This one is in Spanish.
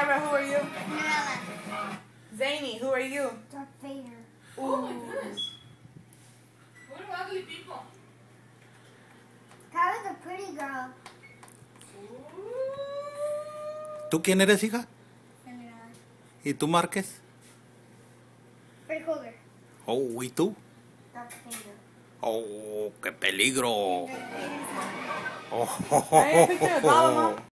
Tyra, who are you? Mirella. Zany, who are you? Darth Vader. Oh my goodness. What are ugly people? Tyra's a pretty girl. ¿Tú quién eres, hija? Mirella. ¿Y tú, Márquez? Pretty cougar. Oh, ¿y tú? Darth Vader. Oh, qué peligro. Darth Vader's Oh, Hay picture of all of them.